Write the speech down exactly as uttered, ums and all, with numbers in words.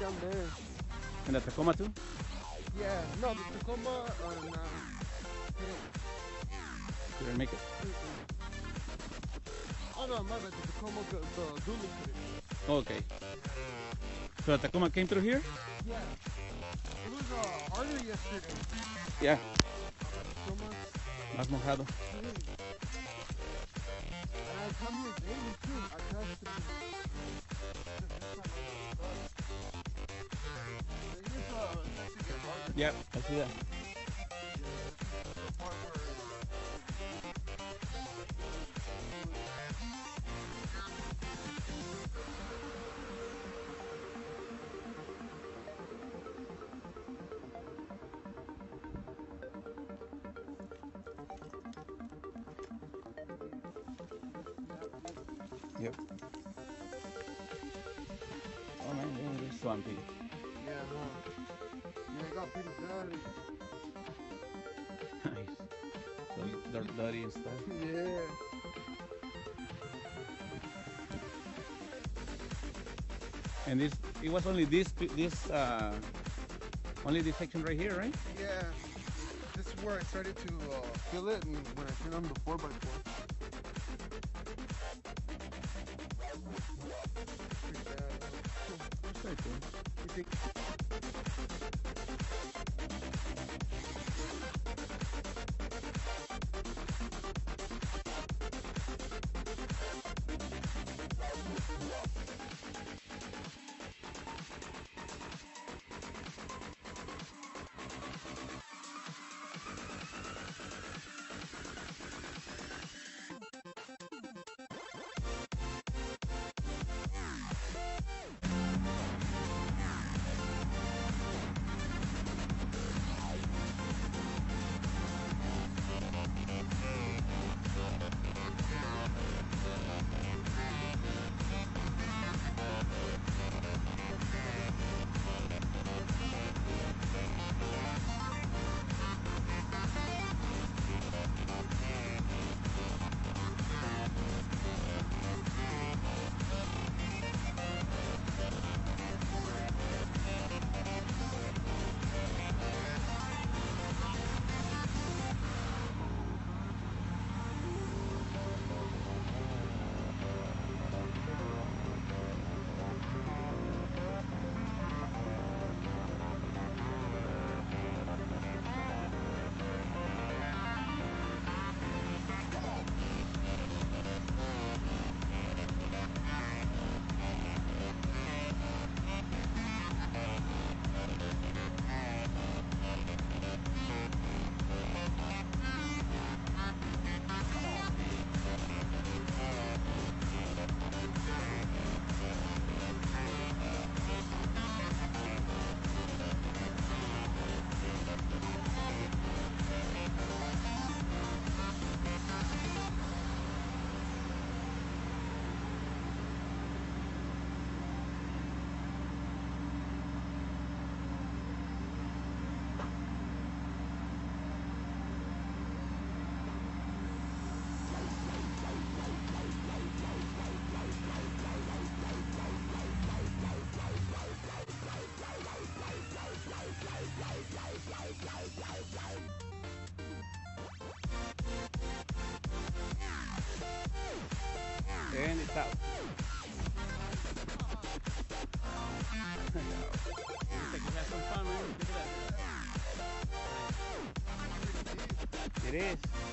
down there. And the Tacoma too? Yeah, no, the Tacoma, uh, nah. Couldn't make it. Oh no, my bad. The Tacoma, the, the Dooley couldn't. Okay. So the Tacoma came through here? Yeah. It was uh, harder yesterday. Yeah. Tacoma. Más mojado. And I come here daily too. I pass through. It is, uh, supposed to get harder. Yeah, I see that. Yep. Oh man, it is swampy. Yeah, no. Yeah, it got pretty bad. Nice. So they're dirty and stuff. Yeah. And this, it was only this, this, uh, only this section right here, right? Yeah. This is where I started to uh, feel it, and when I turned on the four by four. That's right, too. You think? And it's out. Looks like you had some fun, man. Look at that. It is.